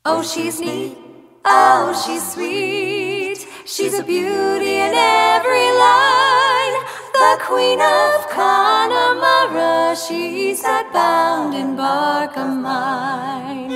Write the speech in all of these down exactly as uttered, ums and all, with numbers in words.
Oh, she's neat, oh, she's sweet. She's a beauty in every line. The Queen of Connemara, she's that bound in bark of mine.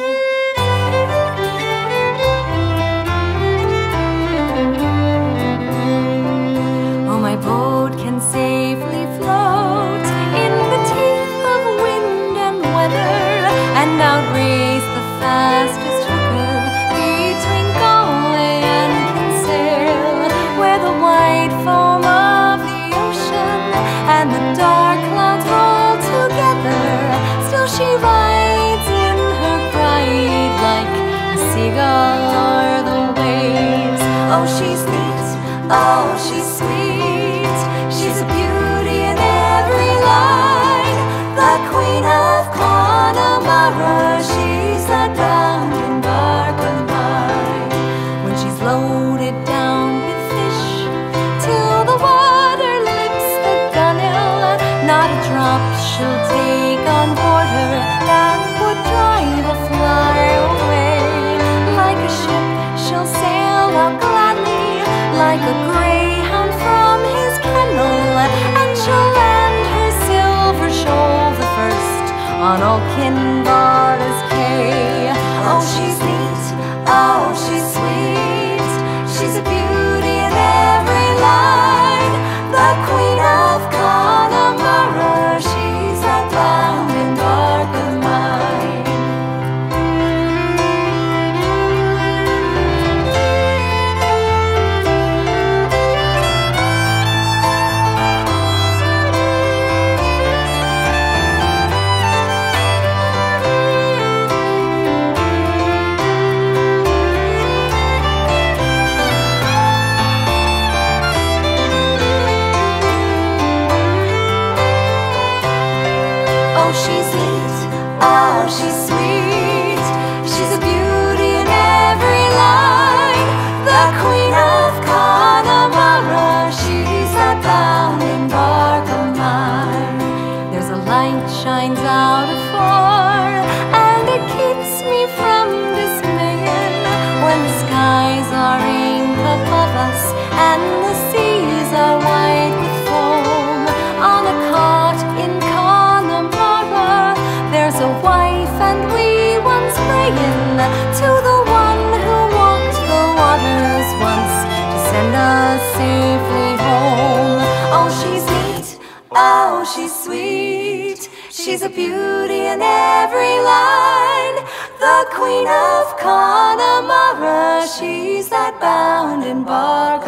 Oh, my boat can safely float in the teeth of wind and weather, and outrace the fastest hooker between Galway and Kinsale, where the white foam of the ocean and the dark clouds roll together. Still she rides in her pride like a seagull o'er the waves. Oh, she's neat, oh, she's sweet. She's a beauty in every line. The Queen of Connemara, she's that bound in bark of mine. When she's loaded down with fish till the water lips the gunwale, not a drop she'll take on board her that would drive a fly away. Like a ship she'll sail out gladly, like a greyhound from his kennel, and she'll land her silver shoal the first on old Kinvara's quay. Oh, she's neat, oh, she's sweet. She's a beauty in every line. The Queen of Connemara, she's that bound in bark of mine. Oh, she's neat, oh, she's sweet. She's a beauty in every line. The Queen of Connemara, she's that bound in bark of mine. There's a light shines out afar, and it keeps me from dismaying when the skies are ink above us and the seas are white with foam. On a cot in Connemara, there's a wife and wee ones praying to the one who walked the waters once to send us safely home. Oh, she's neat, oh, she's sweet. She's a beauty in every line. The Queen of Connemara, she's that bound in bark